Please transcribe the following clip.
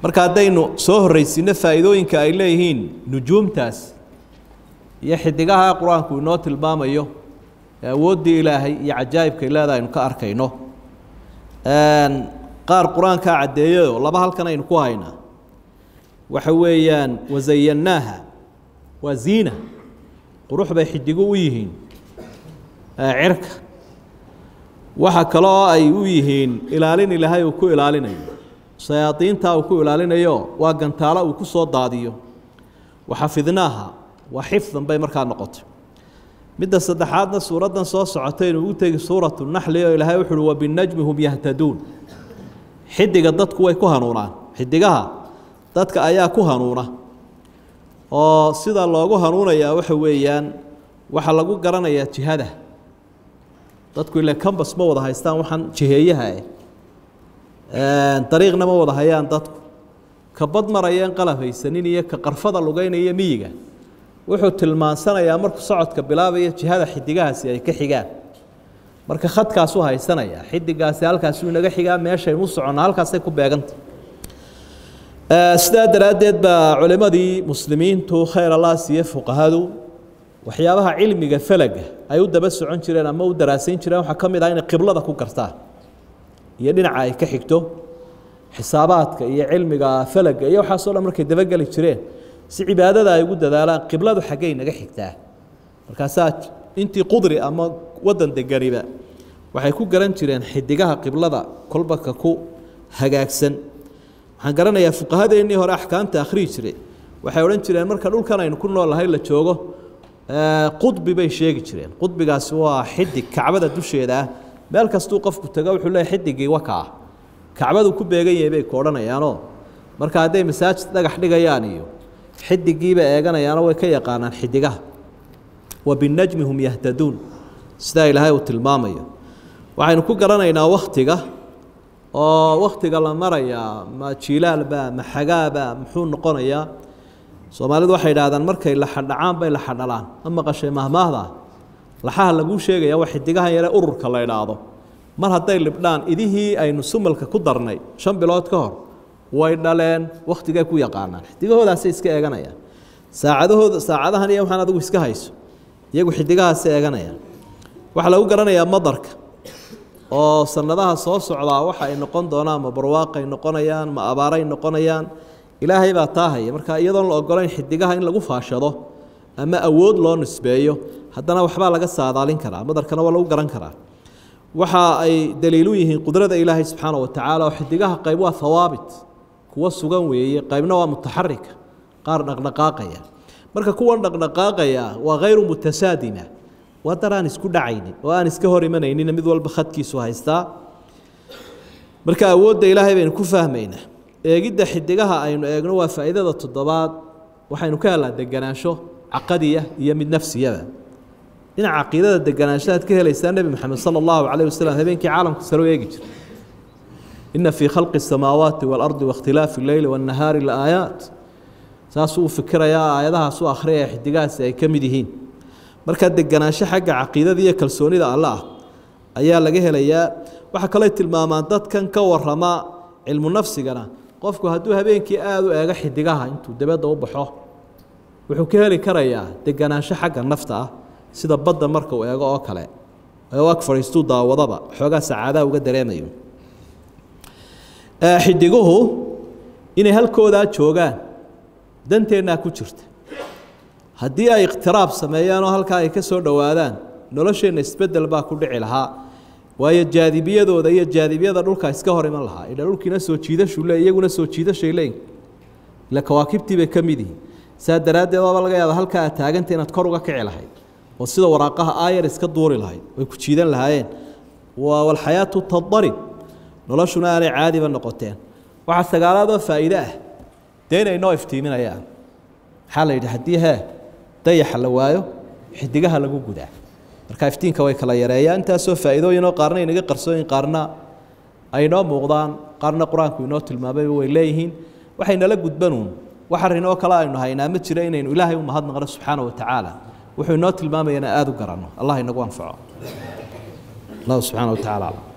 marka hadaynu soo horeysino faa'iidooyinka ay leeyihiin nujuumtaas iyo xidigaha quraanku inoo tilmaamayo awoodii ilaahay iyo cajaa'ibka ilaahay aynu ka arkayno qaar quraanka cadeeyo laba halkan aynu ku haynaa waxa weeyaan wazayyanaha wa ziina qurux bay xidigu u yihiin cirka waxa kale oo ay u yihiin ilaalin ilaahay uu ku ilaalinayo shayaadiinta uu ku ilaalinayo waa gantaala uu ku soo daadiyo waxafidnaaha wa xifdan bay markaa noqotay midda saddexaadna suuradan soo socotay inuu u tagi suuratu naxl iyo ilaahay wuxuu wa binajmihum yahtaduun xidiga dadku way ku hanuunaan xidigaha dadka ayaa ku hanuuna oo sida loogu hanuunaya waxa weeyaan waxa lagu garanayaa jihada dadku ilaa kambas ma wada haystaan waxaan jiheeyaha dariiqna ma wada hayaan dadku ka bad marayeen qalab haysanin iyo ka qarfada lugeynaya miyiga wuxuu tilmaansanayaa markuu socodka bilaabaya jihada xidigahaasi ay ka xigaan marka khadkaas uu haysanaya xidigaasi halkaas uu inaga xigaa meeshay u soconaa halkaas ay ku beegantay sidaa daraadeed baa culimadii muslimiintu khayr allah siiye fuqahadu waxyaabaha cilmiga falaga ay u daba socon jireen ama u daraasayn jireen waxa kamid ah in qiblada ku gartaan iyo dhinaca ay ka xigto xisaabaadka iyo cilmiga falaga iyo waxa soo markay daba gali jireen si cibaadada ay ugu dadaalaan qibladu xagee naga xigtaa markaas intii qudri ama wadan deganiba waxay ku garan jireen xidigaha qiblada kolba ka ku hagaagsan waxaan garanayaa fuqahadeennii hore axkaamta akhriyi jiray waxay odhan jireen marka dhulkan aynu ku noolahay la joogo qudbi bay sheegi jireen qudbigaasi waa xidig kacbada dusheeda ah meel kastuu qofku tago wuxuu leeyahay xidigii wakaa kacbadu ku beegan yahay bay koodhanayaanoo marka hadday masaajid dhagax dhigayaan iyo xidigiiba eeganayaano way ka yaqaanaan xidigaha wa binajmihum yahtaduun sidaa ilaahay uu tilmaamayo waxaynu ku garanaynaa waktiga oo waktiga la marayaa ma jilaalba ma xagaaba muxuu noqonayaa Soomaalidu waxay yiraahdaan markay la xadhacaan bay la xadhalaan ama qashay mahmaahda laxaha lagu sheegaya wax xidigaha yare ururka la yiraahdo mar haday libdhaan idihii aynu sumalka ku darnay 5 bilood ka hor way dhaleen waqtiga ku yaqaanaan xidigahoodaas iska eeganayaan saacadahan iyo waxaan adigu iska hayso iyagu xidigahaas eeganayaan waxa lagu garanayaa madarka oo sanadaha soo socda waxa ay noqon doonaan ma barwaaqo ay noqonayaan ma abaar ay noqonayaan ilaahay baa taahaya marka iyadoo la ogolayn xidigaha in lagu faashado ama awood loo nisbeeyo haddana waxba laga saadaalin karaa madarkana waa lagu garan karaa waxa ay daliil u yihiin qudrada ilaahay subxaanahu wa ta'ala oo xidigaha qayb waa thawaabit kuwa sugan weeye qaybna waa mutaharrika qaar dhaqdhaqaaqaya marka kuwan dhaqdhaqaaqaya waa غير mutasaadima waa daraan isku dhacaynin oo aan iska hor imanaynin mid walba khadkiisu haystaa marka awoodda ilaahay baynu ku fahmaynaa eegida xidigaha aynu eegno waa faa'iidada toddobaad waxaynu ka helaa deganaansho aqadiya iyo mid nafsiyada dhinaca aqeedada deganaanshaad ka helaysaa nabi maxamed sallallahu alayhi wasallam habeenkii caalamka saro eegi jiray inna fi khalqi samawati wal ardi wa ikhtilafi al-layli wan nahari la ayat saasuu fikraya aayadaha soo akhriya xidigaas ay kamid yihiin marka deganaansho xagga aqeedada iyo kalsoonida Allah ayaa laga helayaa waxa kale tilmaamaan dadkan ka warama cilmu nafsigana qofku hadduu habeenkii aad u eega xidigaha intuu dabada u baxo wuxuu ka heli karayaa deganaansho xagga nafta ah sida badda marka uu eego oo kale oo ag fariisto daawadaba xoogaa saacada uga dareemayo xidiguhu inay halkooda joogaan danteena ku jirta haddii ay iqtiraab sameeyaan oo halka ay ka soo dhawaadaan nolosheena isbedel baa ku dhici lahaa waayo jaadibiyadooda iyo jaadibiyada dhulka iska hor iman lahaa ila dhulkiina soo jiidashu leeyahay iyaguna soo jiidashay leeyahay la kawaakibtii bay kamidii saadaradeed waa laga yaabaa halka aad taaganta inaad kor uga kici lahayd oo sida waraaqaha aayar iska duuri lahayd way ku jiidan lahaayeen wal hayatu tadrib noloshuna aanay caadiba noqoteen waxa sagaalaadoo faa'iido ah deynay noo iftiiminayaan xal ay hadii dayax la waayo xidigaha lagu gudaa marka iftiinka way kala yareeyaan inta soo faa'iidooyin oo qaarna inaga qarsooyin qaarna ay noo muuqdaan qaarna quraanku inoo tilmaamay way leeyihiin waxayna la gudbanuun waxa rinoo kala aynu haynaa ma jira inaynu ilaahay u mahadnaqno subxaanahu wa ta'ala wuxuu inoo tilmaamayna aad u garanno allah inagu anfaco allah subxaanahu wa ta'ala